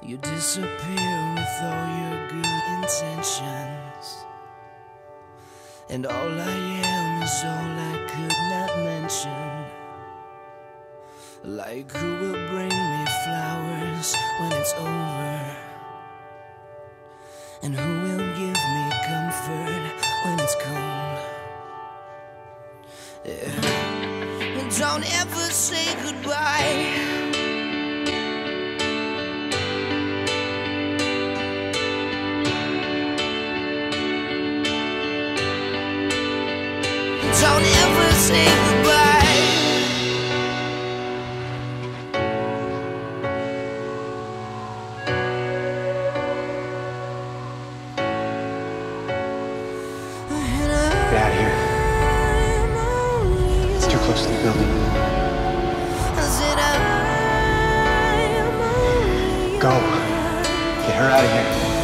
You disappear with all your good intentions, and all I am is all I could not mention. Like who will bring me flowers when it's over, and who will give me comfort when it's cold. Yeah. And don't ever say goodbye. Don't ever say goodbye. Get out of here. It's too close to the building. Go. Get her out of here.